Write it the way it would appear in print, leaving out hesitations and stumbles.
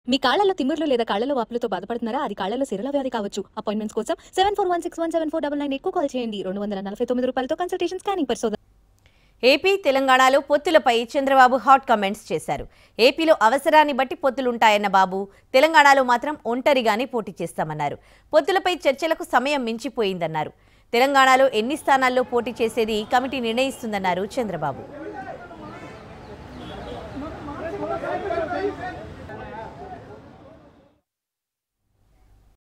మీ కాళ్ళలో తిమ్మిర్లు లేదా కాళ్ళలో వాపులతో బాధపడుతున్నారా? అది కాళ్ళలో సిరల వ్యాధి కావచ్చు. అపాయింట్మెంట్స్ కోసం 7416174998 కు కాల్ చేయండి. 249 రూపాయలతో కన్సల్టేషన్, స్కానింగ్ పరిశోధన. ఏపీ తెలంగాణలో పొత్తులపై చంద్రబాబు హాట్ కామెంట్స్ చేశారు. ఏపీలో అవసరాన్ని బట్టి పొత్తులుంటాయన్న బాబు, తెలంగాణలో మాత్రం ఒంటరిగానే పోటీ చేస్తామన్నారు. పొత్తులపై చర్చలకు సమయం మించిపోయిందన్నారు. తెలంగాణలో ఎన్ని స్థానాల్లో పోటీ చేసేది కమిటీ నిర్ణయిస్తుందన్నారు చంద్రబాబు.